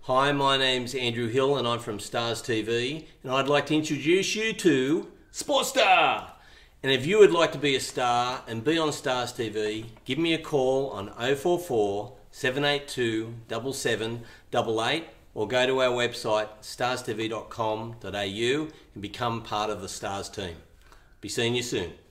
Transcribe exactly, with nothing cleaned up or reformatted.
Hi, my name's Andrew Hill and I'm from Stars T V, and I'd like to introduce you to SportsSTAR. And if you would like to be a star and be on Stars T V, give me a call on oh four four, seven eight two, seven seven eight eight or go to our website stars t v dot com dot a u and become part of the Stars team. Be seeing you soon.